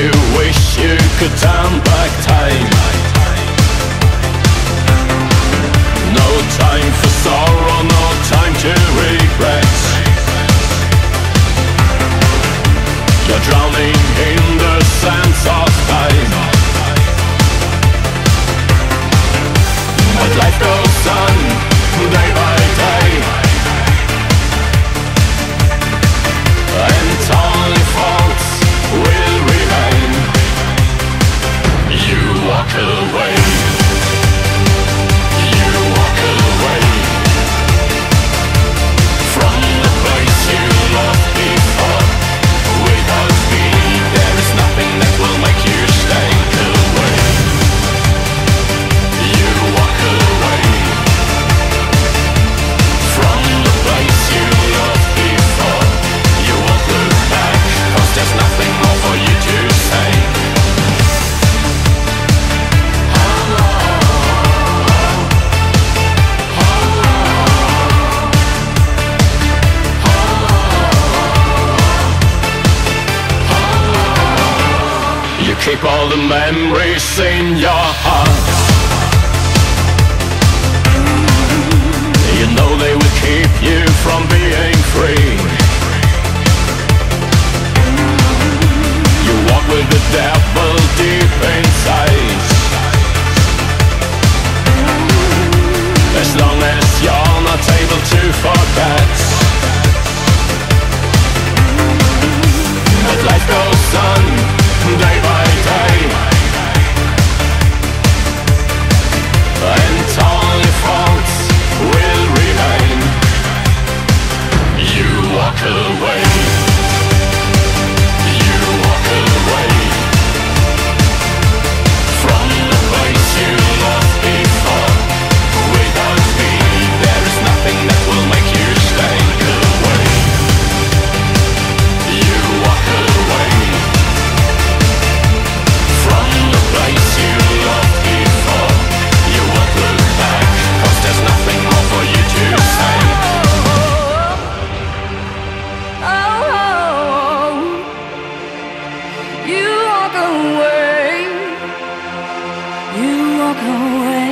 you wish you could turn back time. No time for sorrow, no time to regret. You're drowning in the sands of time. But life goes on, day by day, and only faults will remain. You walk away. You walk away from the place you loved before. Without me, there is nothing that will make you stay away. You walk away from the place you loved before. You won't look back, 'cause there's nothing more for you to say. You keep all the memories in your heart. You know they will keep you from being free. You walk with the devil deep inside. As long as you're not able to forget. But life goes on, day by day, and only faults will remain. You walk away. You walk away from the place you loved before. Without me, there is nothing that will make you stay away. You walk away from the place you loved before. You won't look back, 'cause there's nothing more for you to say. You walk away. You walk away.